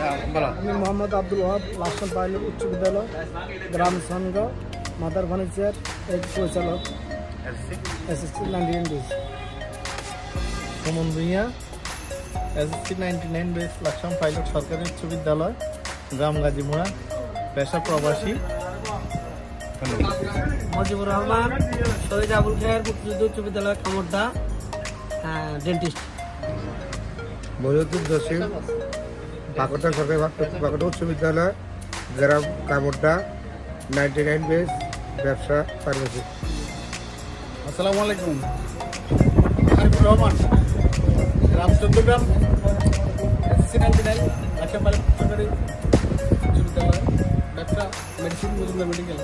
আমি মোহাম্মদ আব্দুল ওয়াহাব, লাকসাম পাইলট উচ্চ বিদ্যালয়, গ্রাম সংঘ, মাদার ফার্নিচার এর পরিচালক, SSC 99 বেস। সুমন ভূঁইয়া, SSC 99 বেস, লাকসাম পাইলট সরকারি উচ্চ বিদ্যালয়, গ্রাম গাজীমোড়া, পেশা প্রবাসী। মজিবুর রহমান, শহীদ আবুল খায়ের মুক্তিযুদ্ধ উচ্চ বিদ্যালয়, কামরদা, ডেন্টিস্ট। মহিউদ্দিন জসিম, বাকটা সরকারি বাকটা উচ্চ বিদ্যালয়, গ্রাম কামরদা, 99 বেস, ব্যবসা ফার্মেসি। আসসালামু আলাইকুম। আরিফুর রহমান, গ্রাম চন্দ্রগ্রাম, SSC 99, লাকসাম পাইলট সরকারি উচ্চ বিদ্যালয়, ব্যবসা মেডিসিন, মজুমদার মেডিকেল।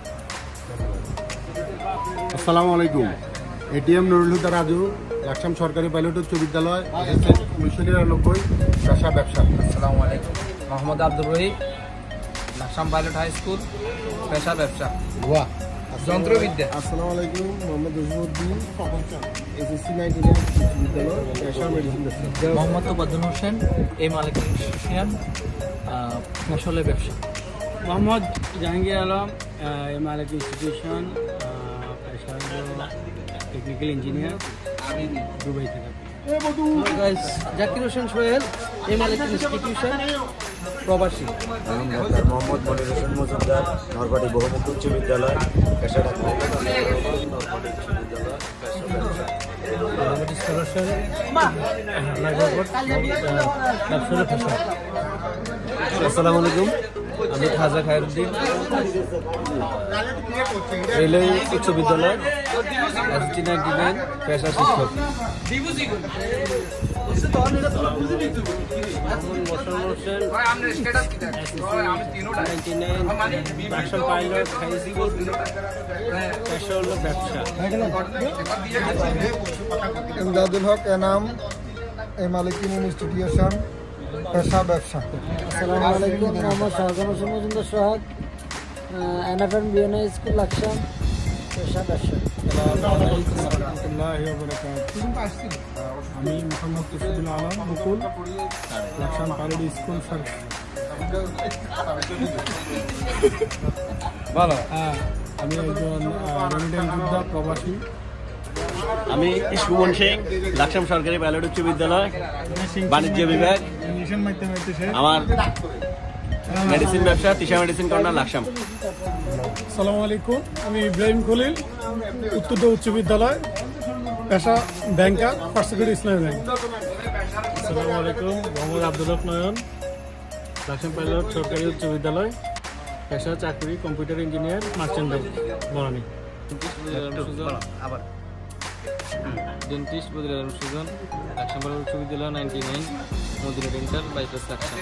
আসসালামু আলাইকুম। ATM নুরুল হুদা রাজু, লাকসাম সরকারি পাইলট উচ্চ বিদ্যালয়, 1999, পেশা ব্যবসা। আসসালামু আলাইকুম। Mohammad Abdur Rahim, Laksam pilot high school, পেশা ব্যবসা। যন্ত্রবিদ্যা। আসসালামু আলাইকুম। মোহাম্মদ জসিমউদ্দিন, SSC 99 উচ্চ বিদ্যালয়, পেশা মেডিসিন ব্যবসা। মোহাম্মদ তোবাদুল হোসেন, মালিক ইলেকট্রিশিয়ান, ফসলের ব্যবসা। মোহাম্মদ জাহাঙ্গীর আলম, মালিক ইনস্টিটিউশন, টেকনিক্যাল ইঞ্জিনিয়ার, দুবাই থেকে। জাকির হোসেন সোহেল, মালিক ইনস্টিটিউশন, প্রবাসী। মোহাম্মদ মনির হোসেন মজুমদার, নরবাড়ি বহুমুখী উচ্চ বিদ্যালয়, পেশা আসসালামু আলাইকুম। আমি খাজা খায়রুদ্দিন, রেলওয়ে উচ্চ বিদ্যালয়, SSC 99, পেশা শিক্ষক। লাকসাম পাইলট হাই স্কুল, পেশা হলো ব্যবসা। ইমদাদুল হক এনাম, মালিক ইনস্টিটিউশন, পেশা ব্যবসা। আসসালামু আলাইকুম। Mohammad Shahjahan Hossain Majumder Sohag, NFM BNI school, Laksam, পেশা ব্যবসা। আমি Mohammad Tasidul Alam Mukul, Laksam pilot school service. ভালো। আমি একজন রেমিটেন্স যোদ্ধা, প্রবাসী। আমি সুমন সিং, লাকসাম সরকারি পাইলট উচ্চ বিদ্যালয়, বাণিজ্য বিভাগ। আমার মেডিসিন ব্যবসা, তিশা মেডিসিন কর্নার, লাকসাম। আসসালামু আলাইকুম। আমি ইব্রাহিম খলিল, উত্তরদা উচ্চ বিদ্যালয়, পেশা banker, first secretary Islami bank. আসসালামু আলাইকুম। মোহাম্মদ আব্দুল হক নয়ন, লাকসাম পাইলট সরকারি উচ্চ বিদ্যালয়, পেশা চাকরি computer engineer, merchant bank, Banani. Dentist Badil Alam Sujon, Laksam pilot উচ্চ বিদ্যালয়, 99, মদিনা ডেন্টাল, বাইপাস, লাকসাম।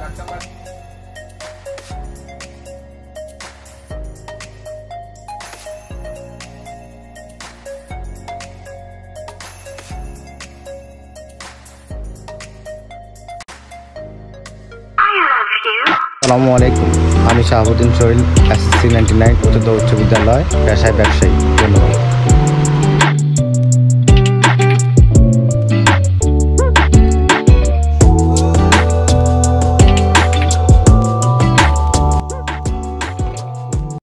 আসসালামু আলাইকুম। আমি শাহাবুদ্দিন সোহেল, SSC 99, উচ্চ বিদ্যালয়, পেশায় ব্যবসায়ী। ধন্যবাদ।